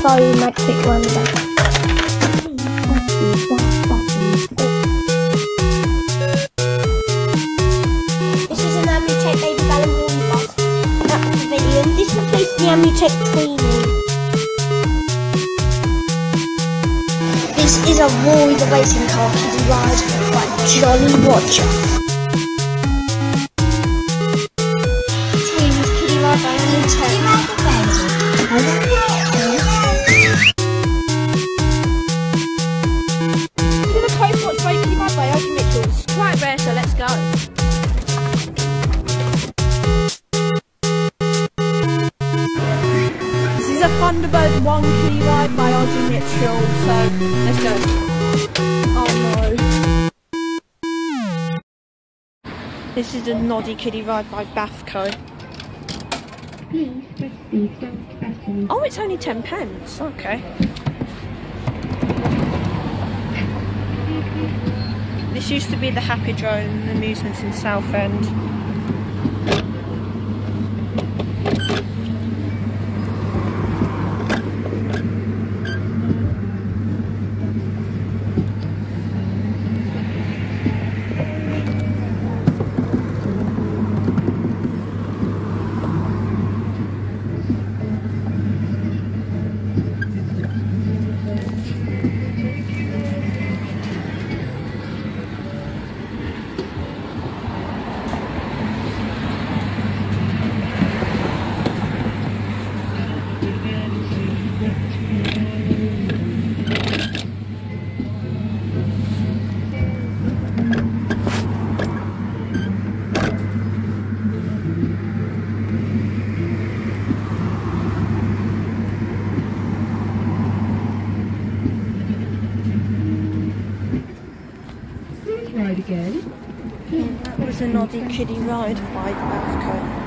magic wonder. This is an Amusements baby balloon bus at the pavilion. This replaced the Amusements Tweenie. This is a Roy the racing car kiddie ride by Jolly Roger. Tweenie's kiddie ride by Amusements. Quite rare, so let's go. This is a Thunderbird 1 kiddie ride by Audrey Mitchell, so let's go. Oh no. This is a Noddy kiddie ride by Bafco. Oh, it's only 10p. Okay. This used to be the Happy Drone Amusements in Southend. Ride again. That was a Noddy kiddie ride by Bafco.